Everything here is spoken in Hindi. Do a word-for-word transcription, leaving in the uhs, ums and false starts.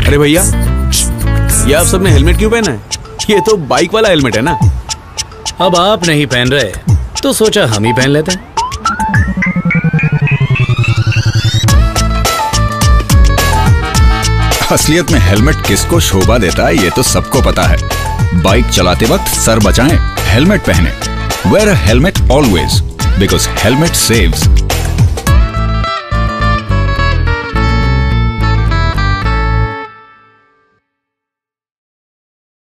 अरे भैया, ये आप सबने हेलमेट क्यों पहना है? ये तो बाइक वाला हेलमेट है ना। अब आप नहीं पहन रहे तो सोचा हम ही पहन लेते हैं। असलियत में हेलमेट किसको शोभा देता है ये तो सबको पता है। बाइक चलाते वक्त सर बचाएं, हेलमेट पहने। Wear a helmet always, because helmet saves.